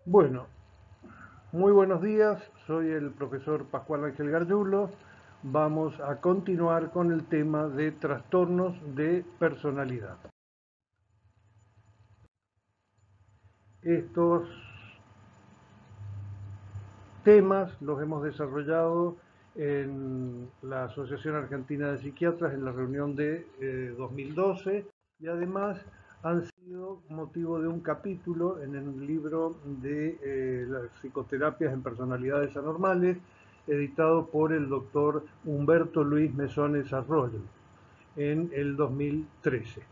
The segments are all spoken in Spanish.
Bueno, muy buenos días, soy el profesor Pascual Ángel Gargiulo. Vamos a continuar con el tema de trastornos de personalidad. Estos temas los hemos desarrollado en la Asociación Argentina de Psiquiatras en la reunión de 2012 y además han sido motivo de un capítulo en el libro de las psicoterapias en personalidades anormales, editado por el doctor Humberto Luis Mesones Arroyo en el 2013.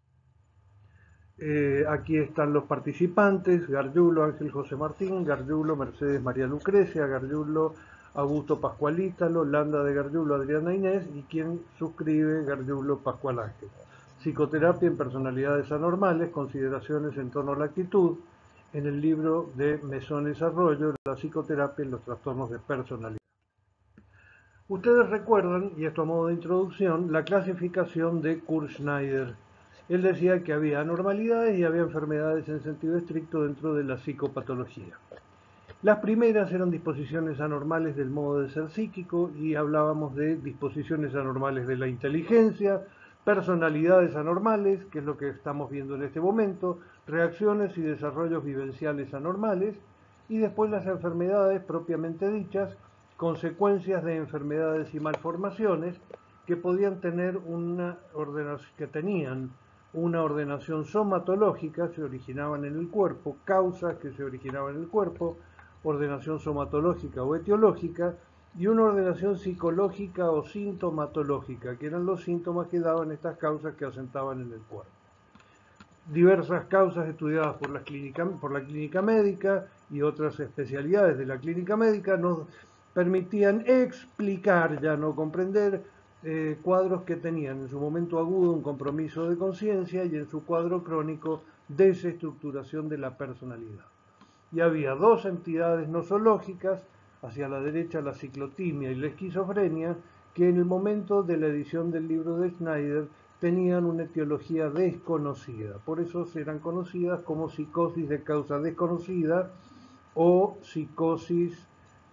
Aquí están los participantes: Gargiulo Ángel José Martín, Gargiulo Mercedes María Lucrecia, Gargiulo Augusto Pascualítalo, Landa de Gargiulo Adriana Inés y quien suscribe Gargiulo Pascual Ángel. Psicoterapia en personalidades anormales, consideraciones en torno a la actitud, en el libro de Mesones Arroyo, la psicoterapia en los trastornos de personalidad. Ustedes recuerdan, y esto a modo de introducción, la clasificación de Kurt Schneider. Él decía que había anormalidades y había enfermedades en sentido estricto dentro de la psicopatología. Las primeras eran disposiciones anormales del modo de ser psíquico y hablábamos de disposiciones anormales de la inteligencia, personalidades anormales, que es lo que estamos viendo en este momento, reacciones y desarrollos vivenciales anormales, y después las enfermedades propiamente dichas, consecuencias de enfermedades y malformaciones que podían tener que tenían una ordenación somatológica, se originaban en el cuerpo, causas que se originaban en el cuerpo, ordenación somatológica o etiológica, y una ordenación psicológica o sintomatológica, que eran los síntomas que daban estas causas que asentaban en el cuerpo. Diversas causas estudiadas por la clínica médica y otras especialidades de la clínica médica nos permitían explicar, ya no comprender, cuadros que tenían en su momento agudo un compromiso de conciencia y en su cuadro crónico desestructuración de la personalidad. Y había dos entidades nosológicas, hacia la derecha la ciclotimia y la esquizofrenia, que en el momento de la edición del libro de Schneider tenían una etiología desconocida. Por eso eran conocidas como psicosis de causa desconocida o psicosis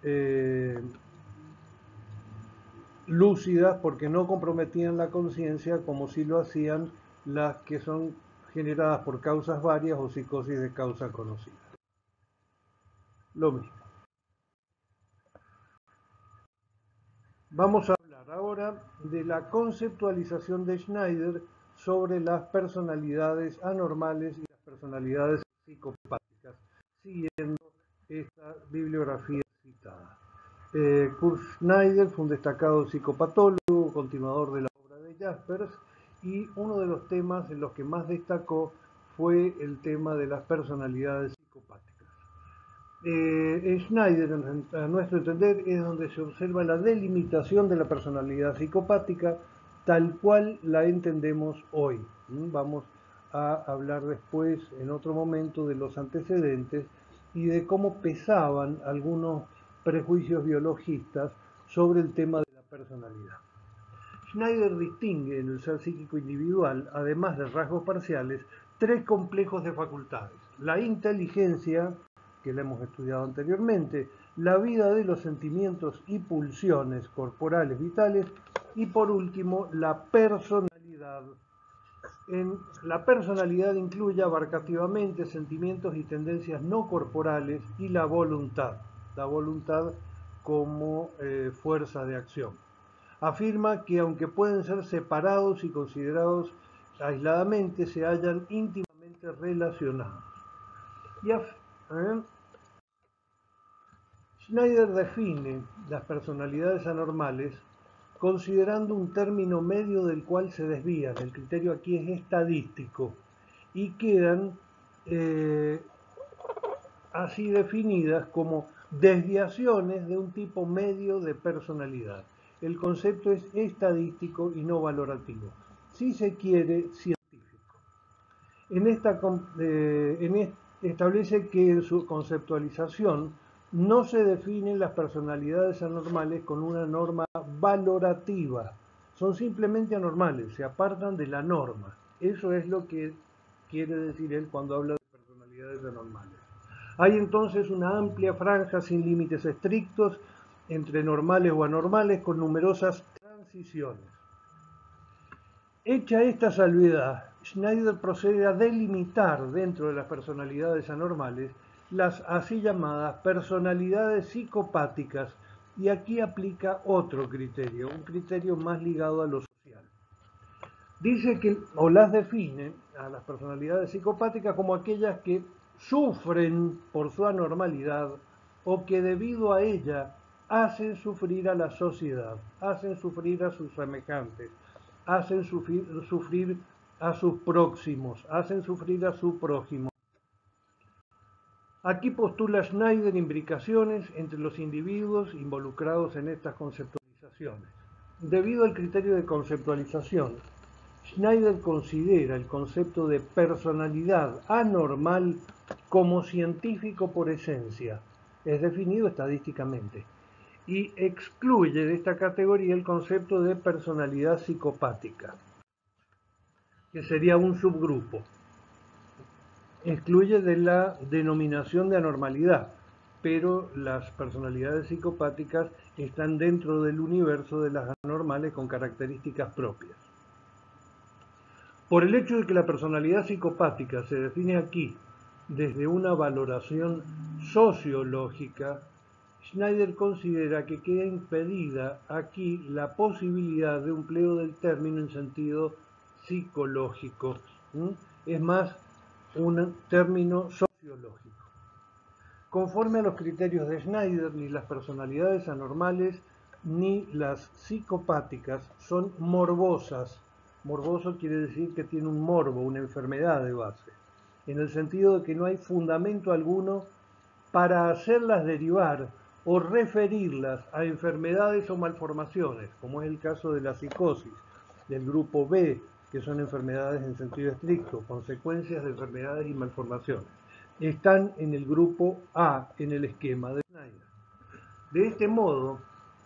lúcidas, porque no comprometían la conciencia como si lo hacían las que son generadas por causas varias o psicosis de causa conocida. Lo mismo. Vamos a hablar ahora de la conceptualización de Schneider sobre las personalidades anormales y las personalidades psicopáticas, siguiendo esta bibliografía citada. Kurt Schneider fue un destacado psicopatólogo, continuador de la obra de Jaspers, y uno de los temas en los que más destacó fue el tema de las personalidades psicopáticas. Schneider, a nuestro entender, es donde se observa la delimitación de la personalidad psicopática tal cual la entendemos hoy. Vamos a hablar después, en otro momento, de los antecedentes y de cómo pesaban algunos prejuicios biologistas sobre el tema de la personalidad. Schneider distingue en el ser psíquico individual, además de rasgos parciales, tres complejos de facultades: la inteligencia, que la hemos estudiado anteriormente, la vida de los sentimientos y pulsiones corporales vitales, y por último la personalidad. La personalidad incluye abarcativamente sentimientos y tendencias no corporales y la voluntad como fuerza de acción. Afirma que aunque pueden ser separados y considerados aisladamente, se hallan íntimamente relacionados. Schneider define las personalidades anormales considerando un término medio del cual se desvían. El criterio aquí es estadístico y quedan así definidas como desviaciones de un tipo medio de personalidad. El concepto es estadístico y no valorativo, si se quiere, científico. Establece que en su conceptualización no se definen las personalidades anormales con una norma valorativa, son simplemente anormales, se apartan de la norma. Eso es lo que quiere decir él cuando habla de personalidades anormales. Hay entonces una amplia franja sin límites estrictos entre normales o anormales con numerosas transiciones. Hecha esta salvedad, Schneider procede a delimitar dentro de las personalidades anormales las así llamadas personalidades psicopáticas, y aquí aplica otro criterio, un criterio más ligado a lo social. Dice que, o las define a las personalidades psicopáticas como aquellas que sufren por su anormalidad o que debido a ella hacen sufrir a la sociedad, hacen sufrir a sus semejantes, hacen sufrir a sus próximos, hacen sufrir a su prójimo. Aquí postula Schneider imbricaciones entre los individuos involucrados en estas conceptualizaciones. Debido al criterio de conceptualización, Schneider considera el concepto de personalidad anormal como científico por esencia, es definido estadísticamente, y excluye de esta categoría el concepto de personalidad psicopática, que sería un subgrupo. Excluye de la denominación de anormalidad, pero las personalidades psicopáticas están dentro del universo de las anormales con características propias. Por el hecho de que la personalidad psicopática se define aquí desde una valoración sociológica, Schneider considera que queda impedida aquí la posibilidad de empleo del término en sentido psicológico. Es más un término sociológico. Conforme a los criterios de Schneider, ni las personalidades anormales ni las psicopáticas son morbosas. Morboso quiere decir que tiene un morbo, una enfermedad de base, en el sentido de que no hay fundamento alguno para hacerlas derivar o referirlas a enfermedades o malformaciones, como es el caso de la psicosis, del grupo B, que son enfermedades en sentido estricto, consecuencias de enfermedades y malformaciones. Están en el grupo A, en el esquema de Schneider. De este modo,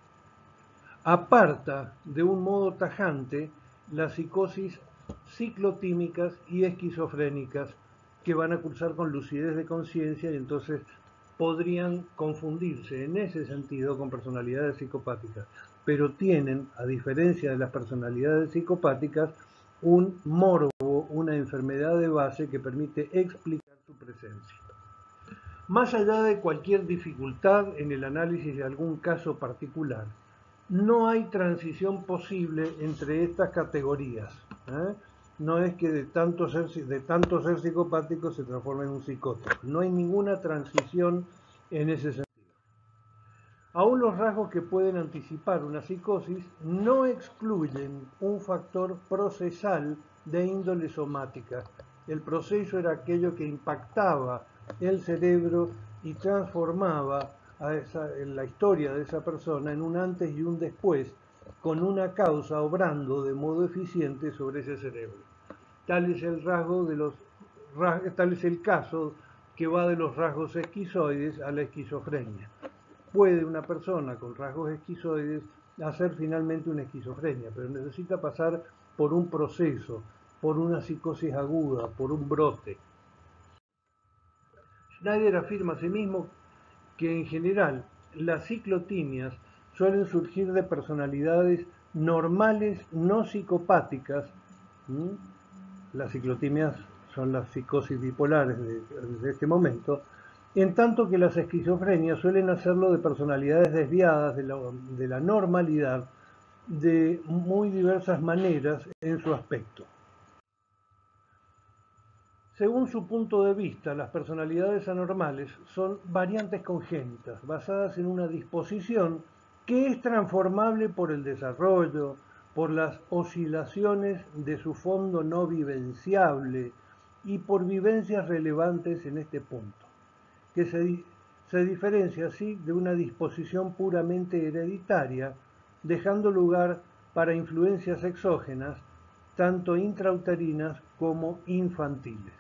aparta de un modo tajante las psicosis ciclotímicas y esquizofrénicas, que van a cursar con lucidez de conciencia y entonces podrían confundirse en ese sentido con personalidades psicopáticas, pero tienen, a diferencia de las personalidades psicopáticas, un morbo, una enfermedad de base que permite explicar su presencia. Más allá de cualquier dificultad en el análisis de algún caso particular, no hay transición posible entre estas categorías. No es que de tanto ser psicopático se transforme en un psicótico. No hay ninguna transición en ese sentido. Aún los rasgos que pueden anticipar una psicosis no excluyen un factor procesal de índole somática. El proceso era aquello que impactaba el cerebro y transformaba en la historia de esa persona en un antes y un después, con una causa obrando de modo eficiente sobre ese cerebro. Tal es el caso que va de los rasgos esquizoides a la esquizofrenia. Puede una persona con rasgos esquizoides hacer finalmente una esquizofrenia, pero necesita pasar por un proceso, por una psicosis aguda, por un brote. Schneider afirma asimismo que en general las ciclotimias suelen surgir de personalidades normales no psicopáticas. Las ciclotimias son las psicosis bipolares de este momento, en tanto que las esquizofrenias suelen hacerlo de personalidades desviadas de la normalidad de muy diversas maneras en su aspecto. Según su punto de vista, las personalidades anormales son variantes congénitas, basadas en una disposición que es transformable por el desarrollo, por las oscilaciones de su fondo no vivenciable y por vivencias relevantes en este punto, que se diferencia así de una disposición puramente hereditaria, dejando lugar para influencias exógenas, tanto intrauterinas como infantiles.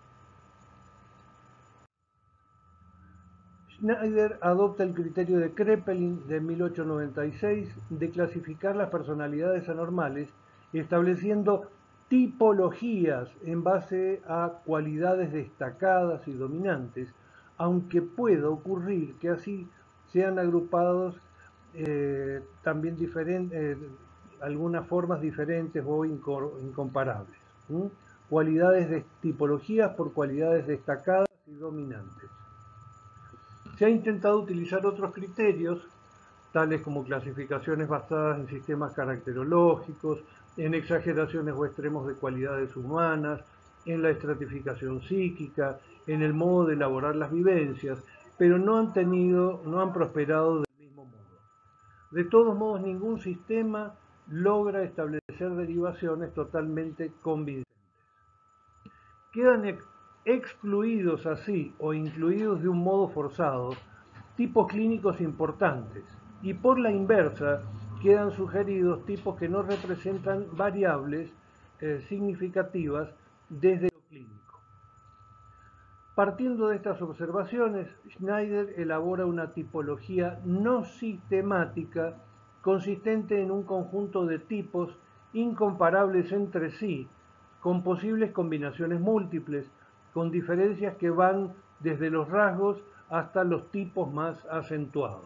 Schneider adopta el criterio de Kraepelin de 1896 de clasificar las personalidades anormales, estableciendo tipologías en base a cualidades destacadas y dominantes, aunque pueda ocurrir que así sean agrupados también algunas formas diferentes o incomparables. Cualidades de tipologías por cualidades destacadas y dominantes. Se ha intentado utilizar otros criterios, tales como clasificaciones basadas en sistemas caracterológicos, en exageraciones o extremos de cualidades humanas, en la estratificación psíquica, en el modo de elaborar las vivencias, pero no han prosperado del mismo modo. De todos modos, ningún sistema logra establecer derivaciones totalmente convincentes. Quedan excluidos así o incluidos de un modo forzado tipos clínicos importantes y por la inversa quedan sugeridos tipos que no representan variables significativas desde lo clínico. Partiendo de estas observaciones, Schneider elabora una tipología no sistemática consistente en un conjunto de tipos incomparables entre sí, con posibles combinaciones múltiples, con diferencias que van desde los rasgos hasta los tipos más acentuados.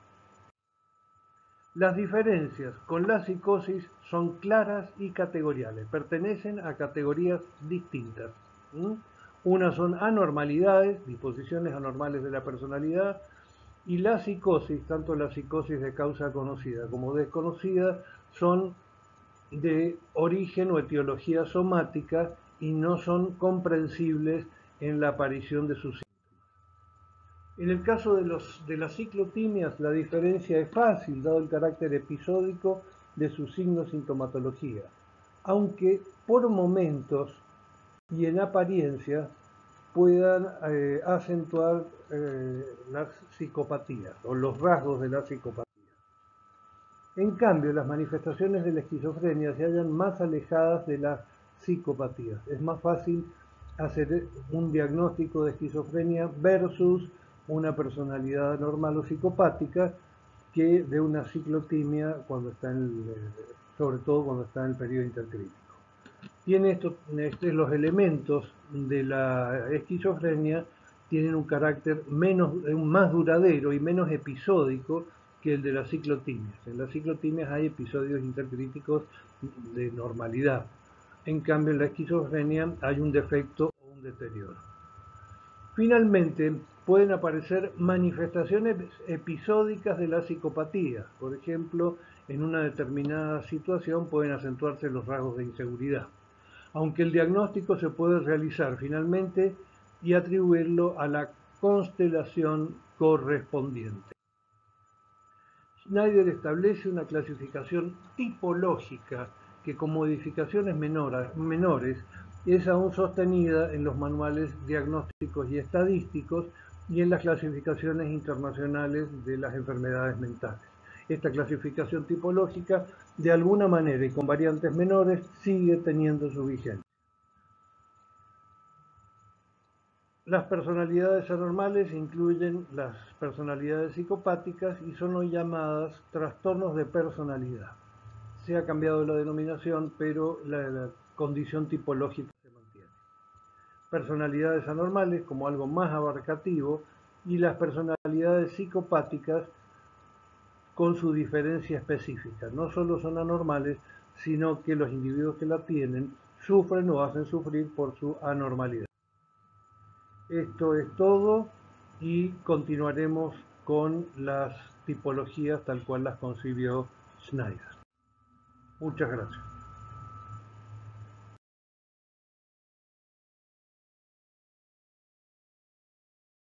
Las diferencias con la psicosis son claras y categoriales, pertenecen a categorías distintas. Unas son anormalidades, disposiciones anormales de la personalidad, y la psicosis, tanto la psicosis de causa conocida como desconocida, son de origen o etiología somática y no son comprensibles en la aparición de sus síntomas. En el caso de las ciclotimias, la diferencia es fácil, dado el carácter episódico de su signo-sintomatología, aunque por momentos y en apariencia puedan acentuar las psicopatías o los rasgos de la psicopatía. En cambio, las manifestaciones de la esquizofrenia se hallan más alejadas de las psicopatías. Es más fácil hacer un diagnóstico de esquizofrenia versus una personalidad anormal o psicopática que de una ciclotimia sobre todo cuando está en el periodo intercrítico. Tiene los elementos de la esquizofrenia tienen un carácter más duradero y menos episódico que el de las ciclotimias. En las ciclotimias hay episodios intercríticos de normalidad. En cambio, en la esquizofrenia hay un defecto o un deterioro. Finalmente, pueden aparecer manifestaciones episódicas de la psicopatía. Por ejemplo, en una determinada situación pueden acentuarse los rasgos de inseguridad, aunque el diagnóstico se puede realizar finalmente y atribuirlo a la constelación correspondiente. Schneider establece una clasificación tipológica que con modificaciones menores es aún sostenida en los manuales diagnósticos y estadísticos y en las clasificaciones internacionales de las enfermedades mentales. Esta clasificación tipológica, de alguna manera y con variantes menores, sigue teniendo su vigencia. Las personalidades anormales incluyen las personalidades psicopáticas y son hoy llamadas trastornos de personalidad. Se ha cambiado la denominación, pero la condición tipológica se mantiene. Personalidades anormales como algo más abarcativo y las personalidades psicopáticas con su diferencia específica. No solo son anormales, sino que los individuos que la tienen sufren o hacen sufrir por su anormalidad. Esto es todo y continuaremos con las tipologías tal cual las concibió Schneider. Muchas gracias.